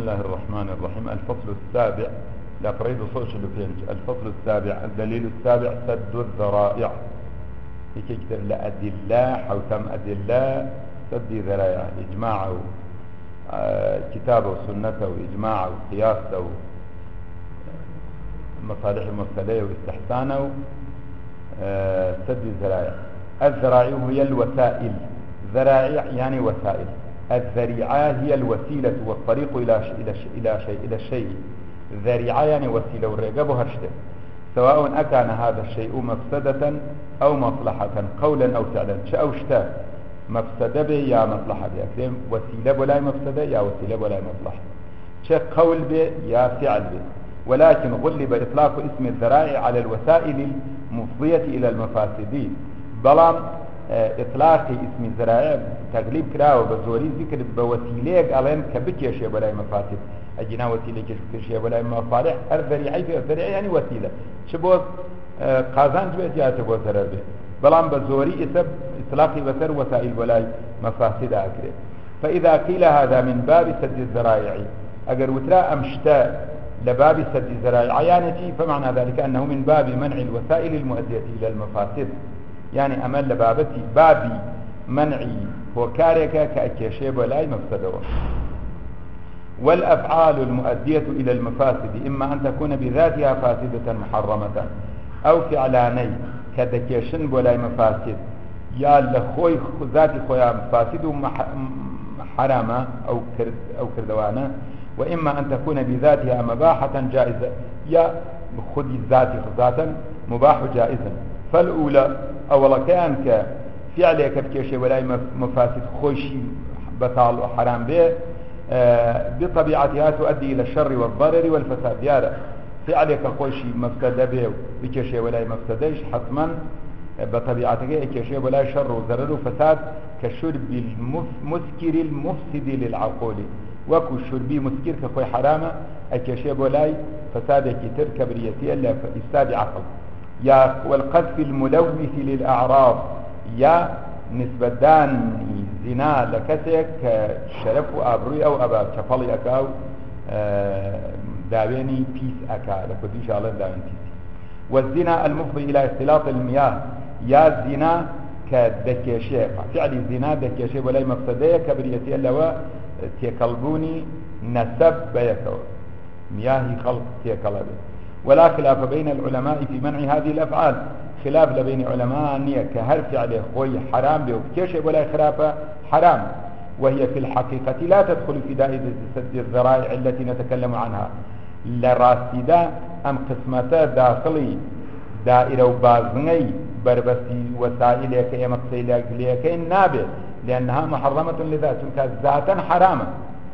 الله الرحمن الرحيم. الفصل السابع لقريد سوشيال فينج. الفصل السابع الدليل السابع سد الذرائع. يكتر لأدلة حوتم أدلة سد ذرائع إجماعه كتابه وسنته وإجماعه وقياسه مصالح المرسلية واستحسانه سد الذرائع. الذرائع هي الوسائل. ذرائع يعني وسائل. الذريعة هي الوسيلة والطريق إلى الشيء. ذريعة يعني وسيلة والرقبة هرشته، سواء أكان هذا الشيء مفسدة أو مصلحة قولا أو فعلا. أو شتا مفسدة به يا مصلحة به، وسيلة ولا مفسدة يا وسيلة ولا مصلحة، قول به يا فعل به. ولكن غلب إطلاق اسم الذرائع على الوسائل المفضية إلى المفاسد. بلام إطلاق اسم الذرائع تغليب كراوة بزوري ذكر بوسيلة قالين كبكي شيء ولا مفاسد. أجينا وسيلة كبكي شيء ولا مصالح. الذريعة في الذريعة يعني وسيلة شبوز قازان جوه جاءت بو ضرر به. بلام بزوري اسم إطلاق بسر وسائل ولا مفاسد أكره. فإذا قيل هذا من باب سد الذرائع أجر وترى أمشتاء لباب سد الذرائع عيانتي، فمعنى ذلك أنه من باب منع الوسائل المؤدية إلى المفاسد. يعني أمل لبابتي بابي منعي وكارك كأكيشيب ولا مفسده. والأفعال المؤدية إلى المفاسد إما أن تكون بذاتها فاسدة محرمة أو فعلاني كدكيشن ولا مفاسد، يا لخوي ذاتي خويا مفاسد حرامة أو كردوانة، وإما أن تكون بذاتها مباحة جائزة، يا خذي ذاتي ذاتا مباح جائزا. فالأولى أولا كان كفعلك بكيشي ولا مفاسد خوشي بطال وحرام به بطبيعتها تؤدي إلى الشر والضرر والفساد. يارا فعلك خوشي مفسد به بكيشي ولا مفسدش حتما بطبيعتك كيشي ولا شر وضرر وفساد كالشرب المسكر المفسد للعقول. وكو الشربي مسكر كخوي حرامة أكيشي ولا فساد كتر كبريتي إلا فإفساد عقل. يا والقذف الملوث للأعراض، يا نسبة دان زنا لكسك شرف وأبروي أو أبا شفالي أكاو داويني بيس أكا لكو إن شاء الله داوين بيس. والزنا المفضي إلى اختلاط المياه، يا زنا كدكيشي فعل الزنا دكيشي ولا مفسدية كبريتي إلا تيكلبوني نسب بيكو مياهي خلق تيكلبه. ولا خلاف بين العلماء في منع هذه الأفعال، خلاف لبين علماء أنية كهر فعل خوي حرام به وكيش ولا خرافة حرام، وهي في الحقيقة لا تدخل في دائرة سد الذرائع التي نتكلم عنها. لراسدة أم قسمة داخلي دائرة وبازني بربسي وسائلك يا مقصيلك ليك النابه، لأنها محرمة لذاتك ذاتا حراما.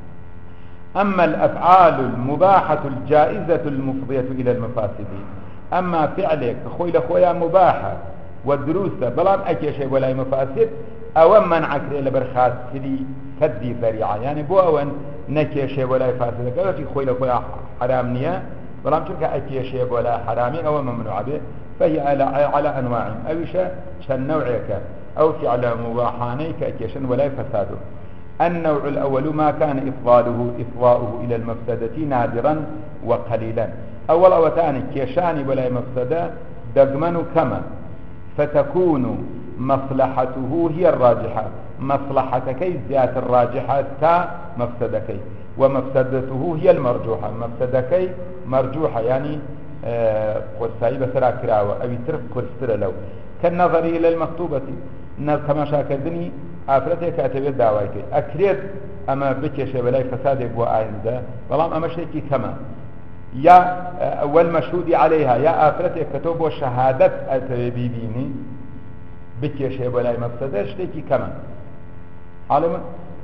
أما الأفعال المباحة الجائزة المفضية إلى المفاسد، أما فعلك خوي لخويا مباحة والدروسة بلان أكي شيء ولا مفاسد أو منعك لبرخات سدي كدي ذريعة، يعني بو أون نكي شيء ولا فاسد قالت خوي لخويا حرام نية بلان تلك أكي شيء ولا حرامي أو ممنوع به، فهي على أنواع أو شن نوعك أو فعل مباحاني كأكي شن ولا فساده. النوع الأول ما كان إفضاؤه إلى المفسدة نادرا وقليلا. أول أو ثاني كيشاني ولا مفسدة دقمن كما فتكون مصلحته هي الراجحة، مصلحتك ذات الراجحة كمفسدك، ومفسدته هي المرجوحة، مفسدك مرجوحة يعني والسايبة سرا كراوة أو يترك كرستر له. كالنظر إلى المخطوبة كما شاكدني آفرتك أتبت دعوائك أكريد أما بكيش بلاي فسادك وآينده والله أما شيكي كما يا والمشهود عليها يا آفرتك كتب وشهادة أتبيبيني بكيش بلاي مفسده شيكي كما علم.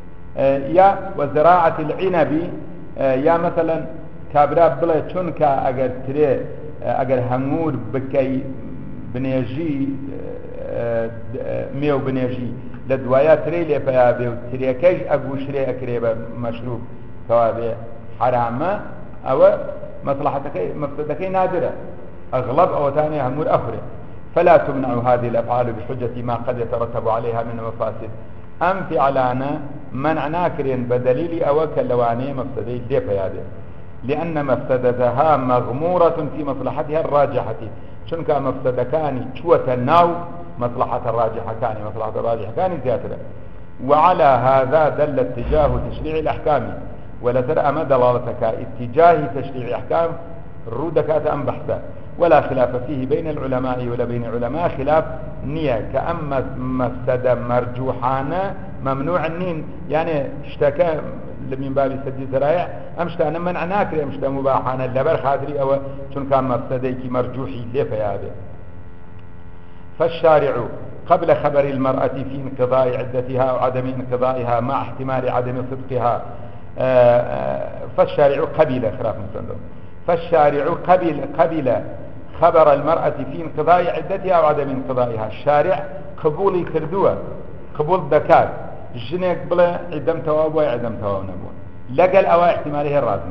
يا وزراعة العنب، يا مثلا كابرا بلا چونك اگر تري اگر همور بكي بنيجي ميو بنيجي لدوايا تري لي بيابي تريكاج اغوشري اكريبا مشروب ثوابه حرامه او مصلحتك مفسدك نادره اغلب او ثاني همور اخرى. فلا تمنع هذه الافعال بحجه ما قد يترتب عليها من مفاسد. ام فعلانا منع ناكرين بدليل أوك اللواني مفسدي ليه فياده لأن مفسدتها مغمورة في مصلحتها الراجحة شنك مفسد كان شوة الناو مصلحة الراجحة كان زيادة وعلى هذا دل اتجاه تشريع الأحكام ولا ترى ما دلالتك اتجاه تشريع الأحكام رودك أم بحثا ولا خلاف فيه بين العلماء ولا بين علماء خلاف نية كأما مفسد مرجوحانا ممنوع النين يعني اشتكى من باب سد الذرائع امشتا منع ناكري امشتا مباحانا لبر خاطري او شن كان مفسديك مرجوحي ليه هذا فالشارع قبل خبر المرأة في انقضاء عدتها أو عدم انقضائها مع احتمال عدم صدقها فالشارع قبل خلاف مسلم فالشارع قبل خبر المرأة في انقضاء عدتها أو عدم انقضائها الشارع قبولي كردوه قبول دكات جنك بلا عدم تواب وعدم تواب نبوه لقى الأواء احتماله الرازمة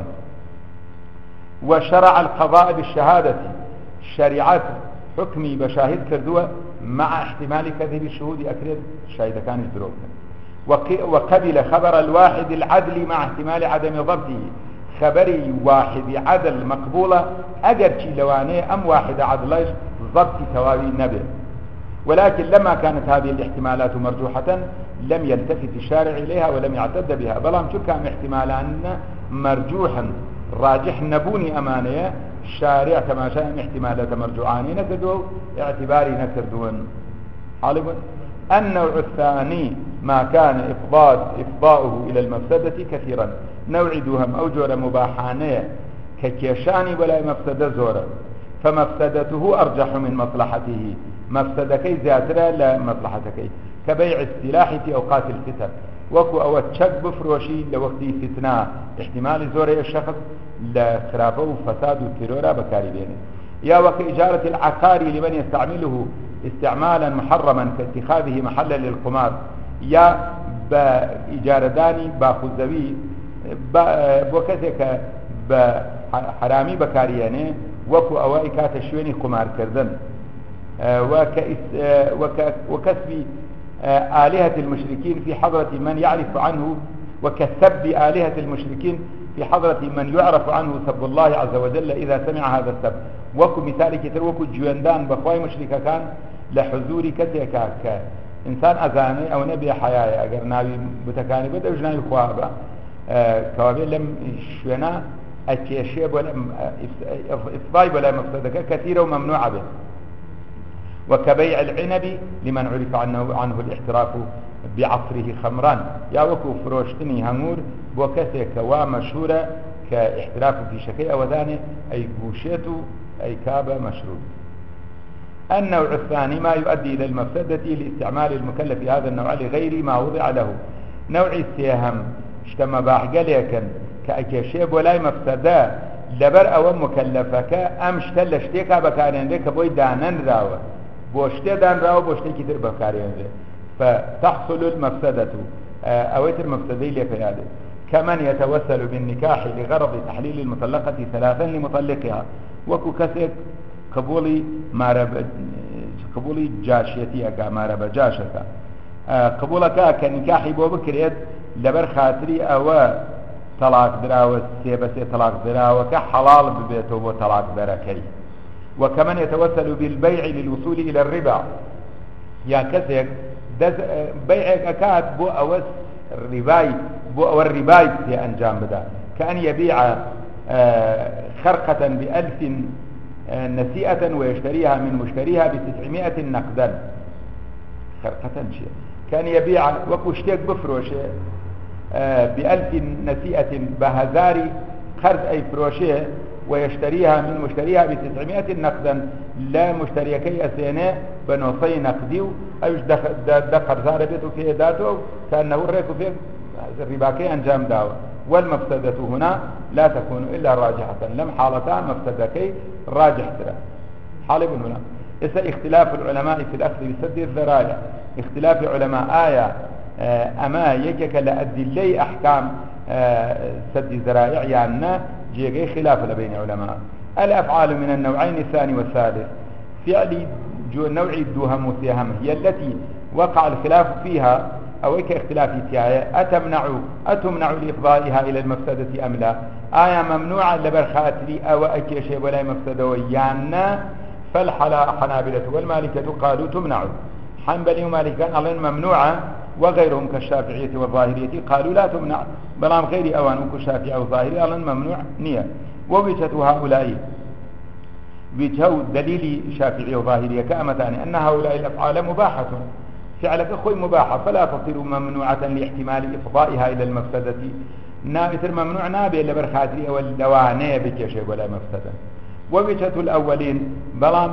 وشرع القضاء بالشهادة شريعات حكمي بشاهد كردوه مع احتمال كذب الشهود أكرد شاهد كان يدروك وقبل خبر الواحد العدل مع احتمال عدم ضبطه خبري واحد عدل مقبولة أجرشي لواني أم واحد عدلش ضبط توابي النبي ولكن لما كانت هذه الاحتمالات مرجوحة لم يلتفت الشارع إليها ولم يعتد بها بلام شو كان احتمالان مرجوحا راجح نبوني أمانية الشارع كما شاء احتمالات مرجوعاني نكدوا اعتباري نكدون حالبا النوع الثاني ما كان إفضاؤه إلى المفسدة كثيرا نوع دوهم أو جور مباحانية ككيشاني ولا مفسدة زورة فمفسدته أرجح من مصلحته مفسدكي زيادرة لا مصلحتكي كبيع السلاح في أوقات الفتن وكو أو تشك بفروشي لوقت فتنة احتمال زورة الشخص لخرافه وفساد وترورة بكاري بينه يا وك إجارة العقار لمن يستعمله استعمالا محرما كاتخاذه محلا للقمار يا بإجارة داني باخذوي بوكسك بحرامي بكاريانه وكو أوائي كاتشويني قمار كردن وكسب آلهة المشركين في حضرة من يعرف عنه وكسب آلهة المشركين في حضرة من يعرف عنه سب الله عز وجل إذا سمع هذا السب وكو مثال كتر وكو جواندان بخواي مشركة كان لحضور كتك إنسان أذاني أو نبي حياة أجر ناوي بتكاني بدأ وجناوي خوابا كوابين لم شونا أتيشيب ولا إفضاي ولا مفسدك كثيرة وممنوعة به وكبيع العنب لمن عرف عنه الاحتراف بعصره خمران يا وكو فروشتني هنور بوكسك ومشهورة كاحتراف في شكيء وذاني أي بوشيتو أي كابة مشروب النوع الثاني ما يؤدي إلى المفسدة لاستعمال المكلف في هذا النوع لغير ما وضع له نوع السيهم اشتم باحقليكا كأكيشيب ولا مفسدة لبر أو مكلفك أمشتل اشتيكا بكارين لك بوي دانن راوة بوشتي دان راوة بوشتي كتر بكارين لك فتحصل المفسدة أويتر المفسدين لفياده كمن يتوسل بالنكاح لغرض تحليل المطلقة ثلاثا لمطلقها وكو كسك قبولي جاشيتيك مارب جاشك قبولك كنكاحي بو بكريت لبر خاطري أو طلاق دراوة سيبسي طلاق دراوة كحلال ببيته وطلاق بركي وكمن يتوسل بالبيع للوصول إلى الربا يا كسك بيعك أكاد بو أوس الرباي بو أو الرباي في أنجام بدا كأن يبيع خرقة ب1000 نسيئة ويشتريها من مشتريها ب900 نقدا خرقة شيء كان يبيع وكشتيك بفروشه ب1000 نسيئة بهزاري خرز أي فروشه ويشتريها من مشتريها ب900 نقدا لا مشتريكي أسينه بنوصي نقديو أيش دخل زاربته في إداته كأنه الريك في الرباكي أنجام داوة والمفسدة هنا لا تكون إلا راجحة لم حالتان مفسدكي راجح ترى حالب هنا إذا اختلاف العلماء في الأخذ بسد الذرائع اختلاف علماء آية أما يكك لأدلي أحكام سد الذرائع يعني جيغي خلاف لبين علماء الأفعال من النوعين الثاني والثالث فعل نوع الدوهم والسيهم هي التي وقع الخلاف فيها أو كاختلافي تيايا أتمنع لإفضائها إلى المفسدة أم لا؟ آية ممنوعة لبرخاتري أو أكيشي ولا مفسدة ويانا. فالحنابلة والمالكة قالوا تمنع. حنبلي ومالكان ألين ممنوعة، وغيرهم كالشافعية والظاهرية قالوا لا تمنع، بلام غير أوان كالشافعية والظاهرية ألين ممنوع نية. ووجهة هؤلاء وجهة دليل شافعية وظاهرية كأمتان أن هؤلاء الأفعال مباحة، فعلك أخوي مباحة، فلا تصير ممنوعة لاحتمال إفضائها إلى المفسدة. نابتر ممنوع نابي لبرخاتري أو اللوانية بكيشي ولا مفسدة. ووجهة الأولين بلام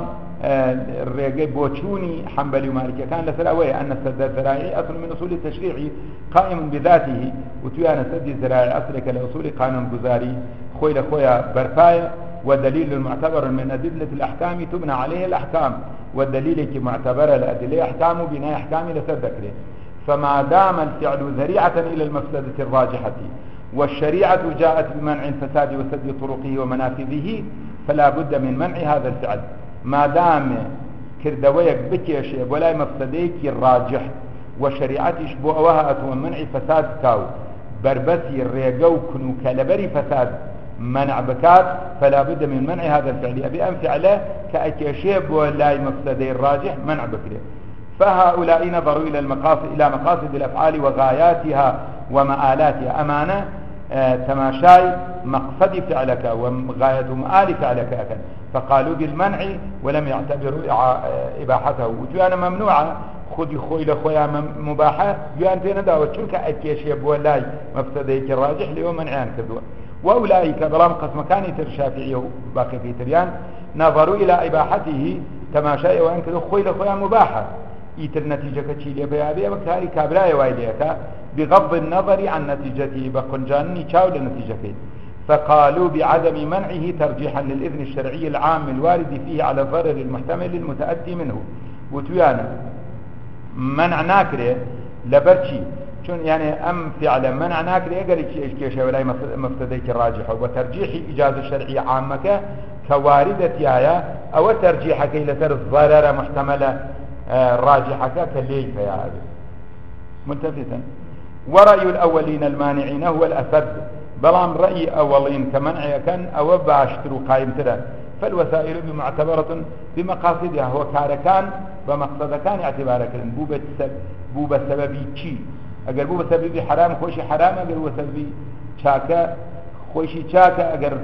الرجاء بوتشوني حنبلي ومالكي كان لسراوية أن السد الذرائع أصل من أصول التشريع قائم بذاته، وتيانا السد الذرائع أصلك لأصول قانون جزاري خوي لخويا برفاية، والدليل المعتبر من أدلة الأحكام تبنى عليه الأحكام، والدليل كمعتبر الأدلة أحكام بناء أحكام لسذكره. فما دام الفعل ذريعة إلى المفسدة الراجحة والشريعة جاءت بمنع الفساد وسد طرقه ومنافذه، فلا بد من منع هذا الفعل. ما دام كردويك بكيش ولا مفسديك الراجح وشريعتش بوأوها ومنع فساد كاو بربسي الريقو كنو كالبري فساد منع بكات، فلا بد من منع هذا الفعل. أبي أن فعله كأكيشيب ولا مفسدي الراجح منع بكره. فهؤلاء نظروا إلى مقاصد الأفعال وغاياتها ومآلاتها. أمانة تماشاي مقصد فعلك وغاية مآل فعلك أكن، فقالوا بالمنع ولم يعتبروا إباحته. وجوانا ممنوعة خذي خوي لخويا مباحة جوان تينا داوت شلك أكيشيب ولاي مفسديك الراجح ليو منعان كذوا. وأولئك ظلام قسم كان الشافعي باقي في تريان نظروا إلى إباحته تماشاي وأن كذو خوي لخويا مباحة يتر نتيجة كتشيلية بيابية وكاري كابراية وايديك بغض النظر عن نتيجته بقنجاني شاو لنتيجته. فقالوا بعدم منعه ترجيحا للإذن الشرعي العام الوارد فيه على الضرر المحتمل المتأتي منه. وتويانا منع ناكره لبرشي شون يعني أم فعلا منع ناكره يقل كيش ولا مفسديك الراجحة، وترجيح إجازة الشرعية عامك كواردة يايا أو ترجيحك إلى سر الضرر محتملة راجحك كالليل فيا هذا ملتفتا. ورأي الأولين المانعين هو الأسد، بلام رأي أولين كمنع كان أو باشتروا قائم ترى. فالوسائل بمعتبرة بمقاصدها، هو كاركان بمقصد كان اعتبارك بو بسبب شيء. أجر بو بسبب حرام خوشي حرام، أجر بو بسبب شاكا خوشي شاكا، أجر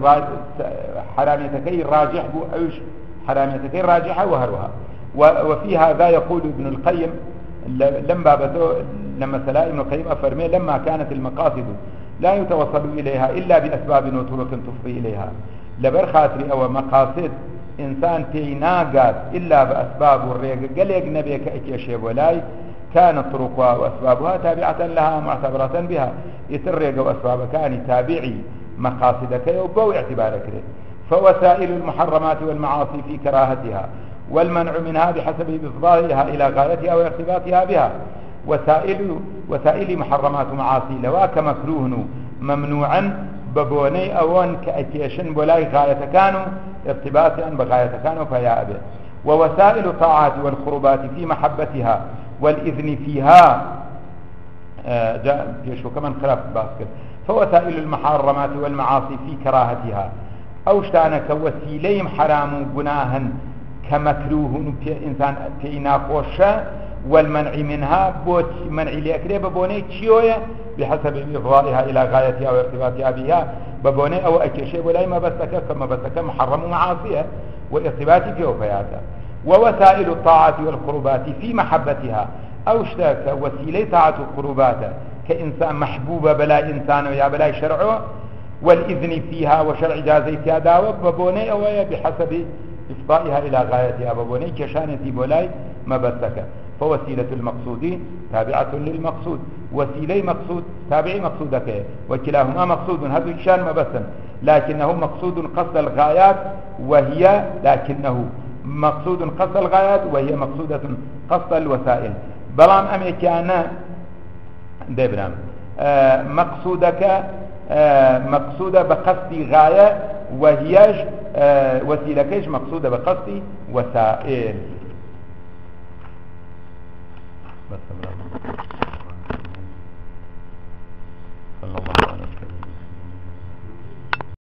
حراميتكي راجح بو أيش حراميتكي راجحة وهروها. وفي هذا يقول ابن القيم لما سلا ابن القيم أفرمي لما كانت المقاصد لا يتوصل إليها إلا بأسباب وطرق تفضي إليها. لبر خاطري أو مقاصد إنسان تيناقات إلا بأسباب الريق قال يقنبي كأكيشيب ولاي كانت طرقها وأسبابها تابعة لها معتبرة بها. يتريق وأسباب كان تابعي مقاصدك وبو اعتبارك له. فوسائل المحرمات والمعاصي في كراهتها والمنع منها بحسب إفضائها إلى غايتها وارتباطها بها. وسائل محرمات ومعاصي لواك مكروه ممنوعا ببوني أوان كأكيشن بولاي غاية كانوا ارتباطا بغاية كانوا فيا أبي. ووسائل الطاعات والقربات في محبتها والإذن فيها جاء يشو كمان خلاف باسكت. فوسائل المحرمات والمعاصي في كراهتها أوشتانا كوسيليم حرام جناها كمكروه إنسان فينا خوشة، والمنع منها بوت منع لأكله ببوني تشيوية بحسب إفضائها إلى غايتها وارتباطها بها ببوني أو أكشي ولا ما بسك كما بسك محرم ومعاصية وارتباط في وفياتها. ووسائل الطاعة والقربات في محبتها أوشتاك وسيلة طاعة القربات كإنسان محبوبة بلا إنسان ويا بلا شرعه، والإذن فيها وشرع جازيتها داوك ببوني أو بحسب إفضائها إلى غايتها ببوني كشانتي بولاي ما بسك. فوسيلة المقصود تابعة للمقصود، وسيلة مقصود تابعي مقصودك، وكلاهما مقصود هذا الشان ما بسن، لكنه مقصود قصد الغايات وهي مقصودة قصد الوسائل. بلام أمريكانا دبرام مقصودك مقصودة بقصد غاية، وهي وسيلة كيش مقصودة بقصد وسائل.